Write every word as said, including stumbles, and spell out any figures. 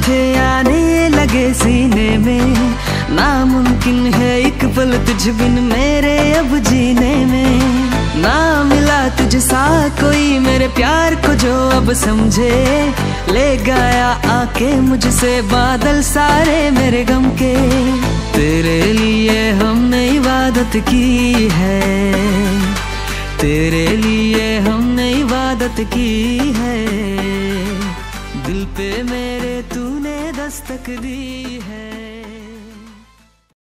थे आने लगे सीने में, नामुमकिन है एक पल तुझ बिन मेरे अब जीने में। ना मिला तुझसा कोई मेरे प्यार को जो अब समझे, ले गया आके मुझसे बादल सारे मेरे गम के। तेरे लिए हमने इबादत की है, तेरे लिए हमने इबादत की है, दिल पे मेरे तूने दस्तक दी है।